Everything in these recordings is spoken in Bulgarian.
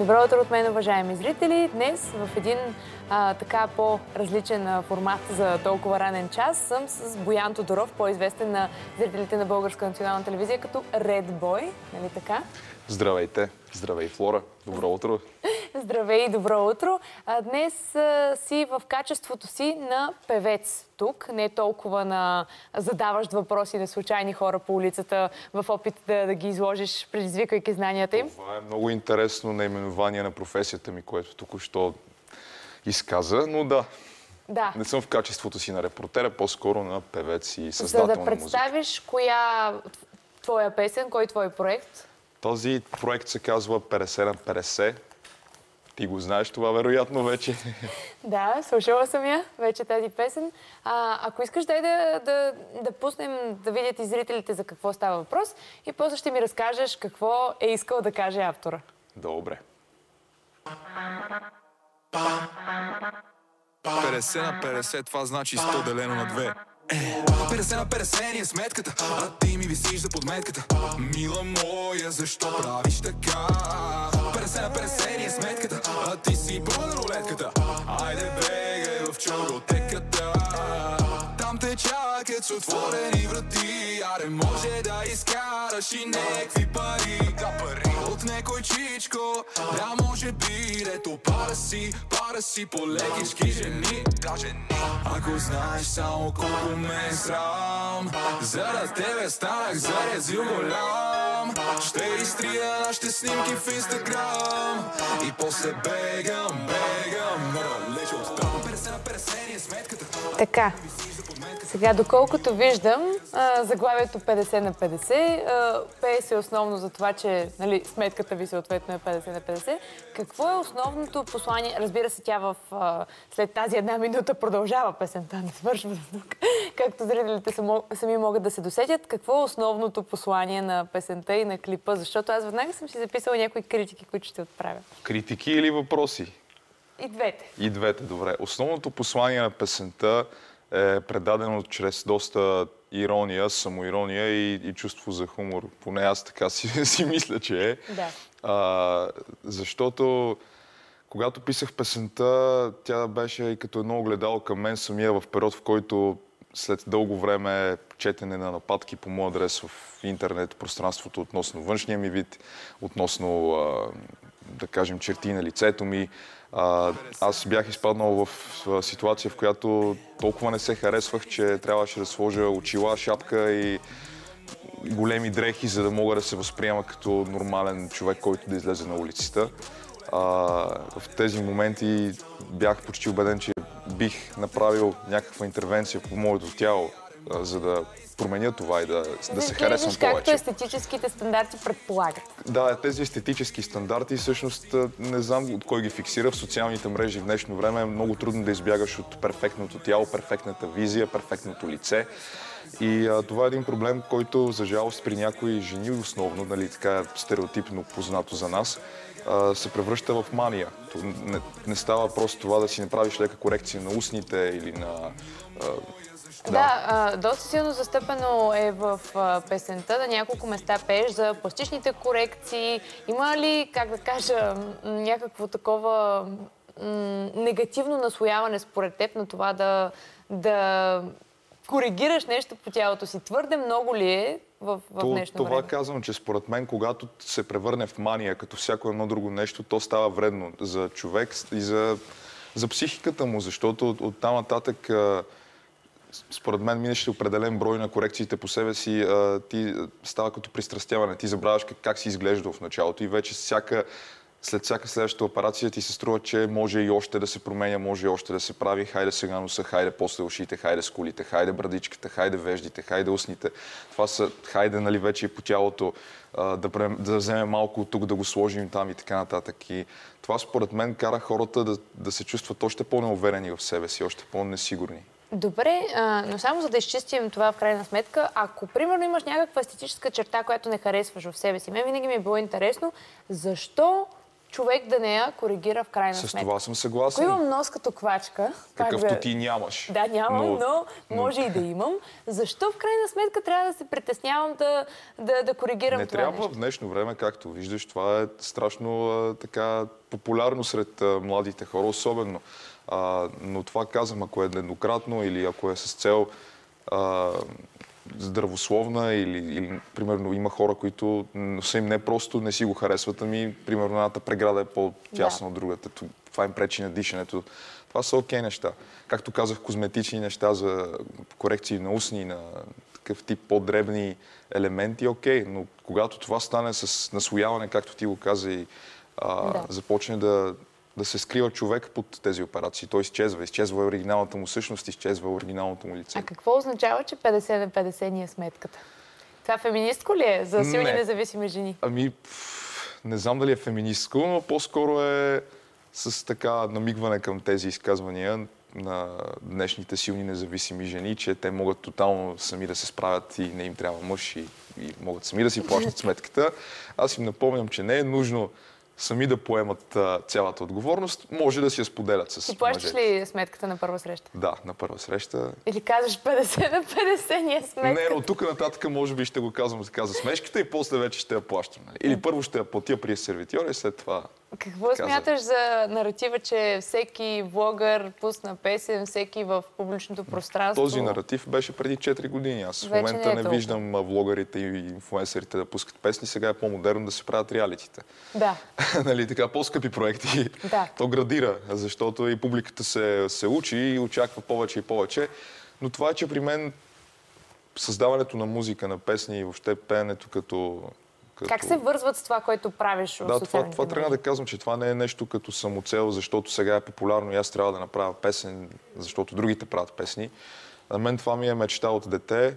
Добро утро от мен, уважаеми зрители. Днес в един така по-различен формат за толкова ранен час съм с Боян Тодоров, по-известен на зрителите на Българска национална телевизия като Red Boy. Нали така? Здравейте! Здравей, Флора! Добро утро! Здравей и добро утро! Днес си в качеството си на певец тук, не толкова на задаващ въпроси на случайни хора по улицата в опит да ги изложиш, предизвикайки знанията им. Това е много интересно наименование на професията ми, което току-що изказа, но да. Не съм в качеството си на репортера, по-скоро на певец и създател на музика. За да представиш коя твоя песен, кой твой проект? Този проект се казва 50 на 50. Ти го знаеш това, вероятно, вече. Да, слушала съм я вече тази песен. Ако искаш, дай да пуснем да видят и зрителите за какво става въпрос и после ще ми разкажеш какво е искал да каже автора. Добре. 50 на 50, това значи 100 делено на 2. 50 на 50 ни е сметката, а ти ми висиш за подметката. Мила моя, защо правиш така? 50 на 50 ни е сметката, а ти си пълна рулетката. Айде бегай в чоротеката, там те чакат с отворени врати. Аре може да изкараш и некви пари. От некой чичко, да може би, дето пара си по лекички жени. Ако знаеш само колко ме е срам, заради тебе станах зарезил голям. Ще изтрия нашите снимки в Инстаграм и после бегам, далеч от там. 50 на 50 ни е сметката. Така, сега доколкото виждам, заглавието 50 на 50, пее се основно за това, че сметката ви съответно е 50 на 50. Какво е основното послание? Разбира се, тя след тази една минута продължава песента, не свършва до тук, както зрителите сами могат да се досетят. Какво е основното послание на песента и на клипа? Защото аз веднага съм си записала някои критики, които ще отправя. Критики или въпроси? И двете. И двете, добре. Основното послание на песента е предадено чрез доста ирония, самоирония и чувство за хумор. Поне аз така си мисля, че е. Да. Защото когато писах песента, тя беше и като едно огледало към мен самия в период, в който след дълго време четене на нападки по моя адрес в интернет пространството относно външния ми вид, относно, да кажем, черти на лицето ми. Аз бях изпаднал в ситуация, в която толкова не се харесвах, че трябваше да сложа очила, шапка и големи дрехи, за да мога да се възприема като нормален човек, който да излезе на улицата. В тези моменти бях почти убеден, че бих направил някаква интервенция по моето тяло, за да променя това и да се харесвам повече. Както естетическите стандарти предполагат. Да, тези естетически стандарти всъщност не знам от кой ги фиксира. В социалните мрежи в днешно време е много трудно да избягаш от перфектното тяло, перфектната визия, перфектното лице. И това е един проблем, който за жалост при някои жени основно, така стереотипно познато за нас, се превръща в мания. Не става просто това да си направиш лека корекция на устните или на... Да, доста силно застъпено е в песента. На няколко места пееш за пластичните корекции. Има ли, как да кажа, някакво такова негативно наслояване според теб на това да коригираш нещо по тялото си? Твърде много ли е в днешно време? Това казвам, че според мен, когато се превърне в мания, като всяко едно друго нещо, то става вредно за човек и за психиката му, защото оттам нататък според мен минеш определен брой на корекциите по себе си, ти става като пристрастяване. Ти забравяш как си изглеждал в началото и вече след всяка следваща операция ти се струва, че може и още да се променя, може и още да се прави. Хайде сега носа, хайде после ушите, хайде скулите, хайде брадичката, хайде веждите, хайде устните. Това са хайде, вече и по тялото, да вземем малко от тук, да го сложим там и така нататък. И това според мен кара хората да се чувстват още по-неуверени в себе си, още по-несигурни. Добре, но само за да изчистим това в крайна сметка, ако примерно имаш някаква естетическа черта, която не харесваш в себе си, мен винаги ми е било интересно, защо човек да не я коригира в крайна С сметка. това съм съгласен. Ако имам нос като квачка... Какъвто ти нямаш. Да, нямам, но може и да имам. Защо в крайна сметка трябва да се притеснявам да коригирам Не това трябва нещо? в днешно време, както виждаш, това е страшно така популярно сред младите хора, особено. Но това казвам, ако е еднократно или ако е с цел здравословна или примерно има хора, които са им не просто не си го харесват, ами примерно едната преграда е по-тясна от другата. Това им пречи на дишането. Това са окей неща. Както казах, козметични неща за корекции на устни, на такъв тип по-дребни елементи, окей. Но когато това стане с наслояване, както ти го каза, и започне да се скрива човек под тези операции. Той изчезва. Изчезва оригиналната му същност, изчезва оригиналното му лице. А какво означава, че 50 на 50 ни е сметката? Това феминистко ли е за силни независими жени? Ами, не знам дали е феминистко, но по-скоро е с така намигване към тези изказвания на днешните силни независими жени, че те могат тотално сами да се справят и не им трябва мъж и могат сами да си плащат сметката. Аз им напомням, че не е нужно сами да поемат цялата отговорност, може да си я споделят с мъжете. Ти плащаш ли сметката на първа среща? Да, на първа среща. Или казваш 50 на 50 ни е сметката? Не, но тук нататък може би ще го казвам така за смешката и после вече ще я плащам. Или първо ще я платя при сервитьора и след това... Какво смяташ за наратива, че всеки влогър пусна песен, всеки в публичното пространство? Този наратив беше преди 4 години. Аз в момента не виждам влогърите и инфлуенсърите да пускат песни. Сега е по-модерно да се правят реалитите. Да. Нали, така, по-скъпи проекти. Да. То градира, защото и публиката се учи и очаква повече и повече. Но това е, че при мен създаването на музика, на песни и въобще пеенето като... Как се вързват с това, което правиш в социалните мрежи? Това трябва да казвам, че това не е нещо като самоцел, защото сега е популярно и аз трябва да направя песен, защото другите правят песни. На мен това ми е мечта от дете.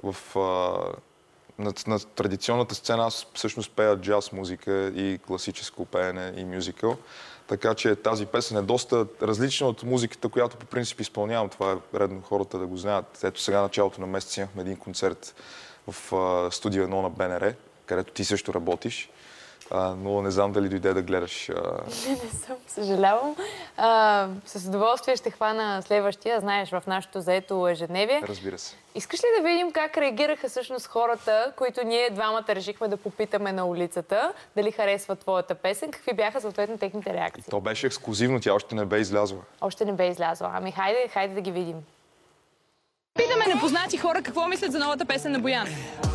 На традиционната сцена аз всъщност пея джаз музика и класическо пеене и мюзикъл. Така че тази песен е доста различна от музиката, която по принцип изпълнявам. Това е редно хората да го знаят. Ето сега началото на месец имахме един концерт в студио 1 на БНР, където ти също работиш. Но не знам дали дойде да гледаш. Не съм, съжалявам. С удоволствие ще хвана следващия. Знаеш, в нашото заето ежедневие. Разбира се. Искаш ли да видим как реагираха всъщност хората, които ние двамата решихме да попитаме на улицата, дали харесват твоята песен? Какви бяха съответно техните реакции? И то беше ексклузивно, тя още не бе излязла. Още не бе излязла. Ами хайде да ги видим. Питаме непознати хора какво мислят за новата песен на Боян.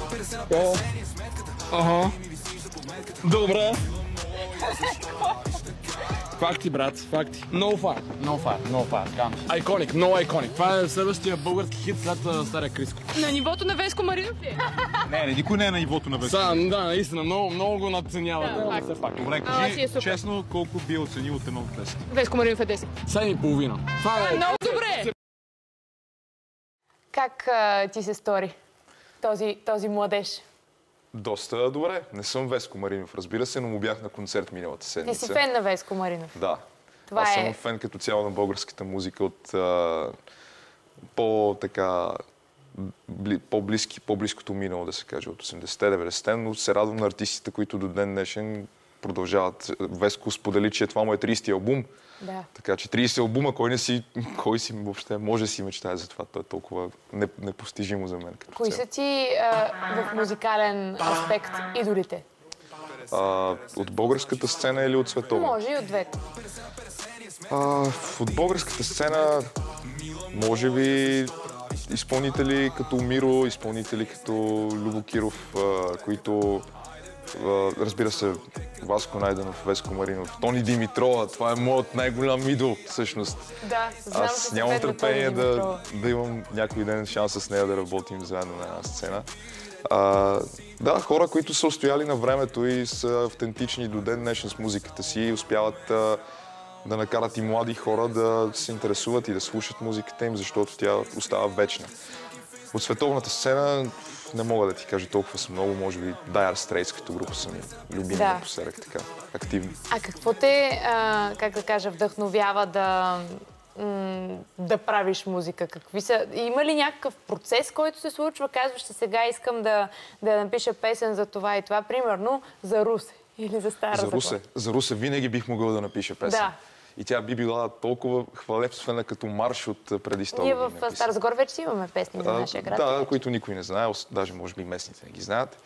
Добре. Факти, брат, факти. Много факт. Айконик, много айконик. Това е следващия български хит след Стария Криско. На нивото на Веско Маринов ли? Не, никой не е на нивото на Веско. Да, наистина, много го надценяват. Да, факт. Добре, кажи честно колко би оценил от 1 до 10. Веско Маринов е 10. 7,5. Това е... Много добре! Как ти се стори този младеж? Доста добре. Не съм Веско Маринов, разбира се, но му бях на концерт миналата седмица. Ти си фен на Веско Маринов? Да. Аз съм фен като цяло на българската музика от по-близкото минало, да се каже, от 80-те, 90-те, но се радвам на артистите, които до ден днешен продължават. Веско сподели, че това му е 30-ти албум. Да. Така че 30 албума, кой си въобще може да си мечтае за това. То е толкова непостижимо за мен. Кои са ти в музикален аспект идолите? От българската сцена или от световна? Може и от двете. От българската сцена, може би, изпълнители като Миро, изпълнители като Любо Киров, които, разбира се, Васко Найденов, Веско Маринов, Тони Димитрова, това е моят най-голям идол, всъщност. Да, знам, аз нямам търпение да имам някой ден шанс с нея да работим заедно на една сцена. Да, хора, които са устояли на времето и са автентични до ден днешен с музиката си и успяват да накарат и млади хора да се интересуват и да слушат музиката им, защото тя остава вечна. От световната сцена не мога да ти кажа толкова са много, може би Dire Straits като група са ми любими напоследък, така, активни. А какво те, как да кажа, вдъхновява да правиш музика? Има ли някакъв процес, който се случва? Казваш, че сега искам да напиша песен за това и това, примерно за Русе. Или за Стара Загора? За Русе винаги бих могъл да напиша песен. Да. И тя би била толкова хвалебствена като марш от преди 100 Ние години. в Стара Загора вече имаме песни за нашия град. Да, които никой не знае, даже може би местните не ги знаят.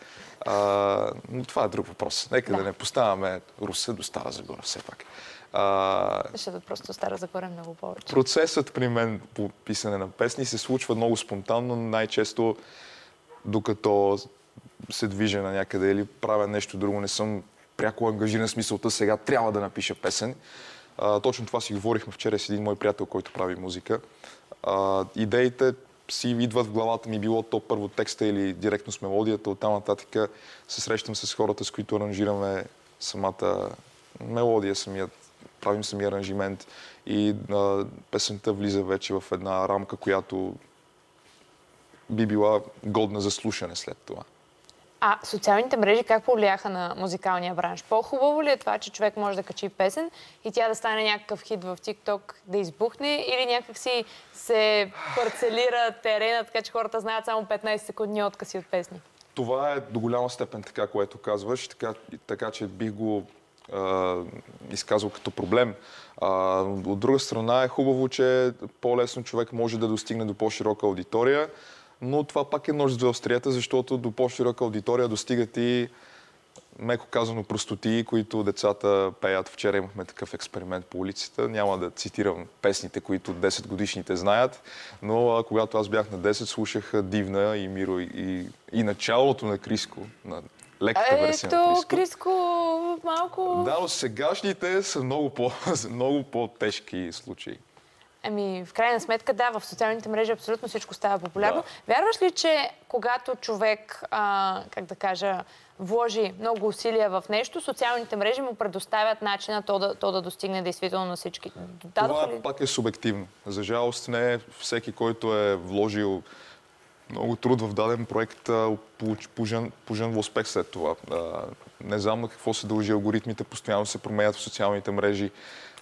Но това е друг въпрос. Нека да не поставяме Русе до Стара Загора все пак. Защото просто Стара Загора е много повече. Процесът при мен по писане на песни се случва много спонтанно, най-често докато се движа на някъде или правя нещо друго, не съм пряко ангажиран с мисълта, сега трябва да напиша песен. Точно това си говорихме вчера с един мой приятел, който прави музика. Идеите си идват в главата ми, било то първо текста или директно с мелодията. Оттам нататък се срещам с хората, с които аранжираме самата мелодия, правим самия аранжимент и песента влиза вече в една рамка, която би била годна за слушане след това. А социалните мрежи как повлияха на музикалния бранш? По-хубаво ли е това, че човек може да качи песен и тя да стане някакъв хит в TikTok, да избухне, или някак си се парцелира терена, така че хората знаят само 15 секундни откъси от песни? Това е до голяма степен така, което казваш, така че бих го изказал като проблем. От друга страна е хубаво, че по-лесно човек може да достигне до по-широка аудитория, но това пак е нож с две острията, защото до по-широка аудитория достигат и, меко казано, простотии, които децата пеят. Вчера имахме такъв експеримент по улицата. Няма да цитирам песните, които 10-годишните знаят, но когато аз бях на 10, слушах Дивна и Миро и началото на Криско, на леката версия на Криско. Криско малко... Да, но сегашните са много по-тежки случаи. В крайна сметка, да, в социалните мрежи абсолютно всичко става популярно. Да. Вярваш ли, че когато човек, как да кажа, вложи много усилия в нещо, социалните мрежи му предоставят начина то да достигне действително на всички? Това пак е субективно. За жалост не всеки, който е вложил много труд в даден проект, пожънва успех след това. Не знам на какво се дължи алгоритмите, постоянно се променят в социалните мрежи.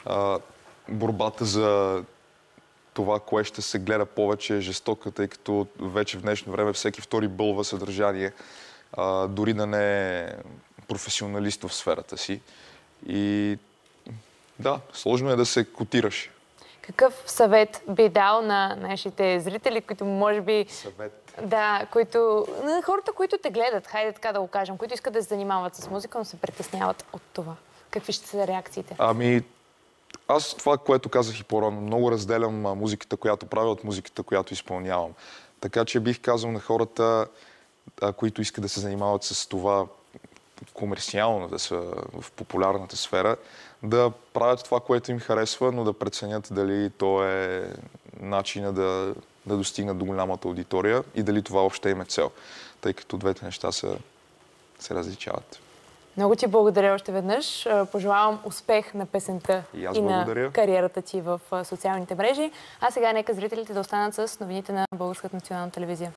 Борбата за това, кое ще се гледа повече е жестока, тъй като вече в днешно време всеки втори бълва съдържание, дори да не е професионалист в сферата си. И да, сложно е да се котираш. Какъв съвет би дал на нашите зрители, които може би... Съвет? Да, на хората, които те гледат, хайде така да го кажем, които искат да се занимават с музика, но се притесняват от това. Какви ще са реакциите? Аз това, което казах и по-рано, много разделям музиката, която правя, от музиката, която изпълнявам. Така че бих казал на хората, които искат да се занимават с това комерциално, да са в популярната сфера, да правят това, което им харесва, но да преценят дали то е начина да достигнат до голямата аудитория и дали това въобще им е цел. Тъй като двете неща се различават. Много ти благодаря още веднъж. Пожелавам успех на песента и на кариерата ти в социалните мрежи. А сега нека зрителите да останат с новините на Българската национална телевизия.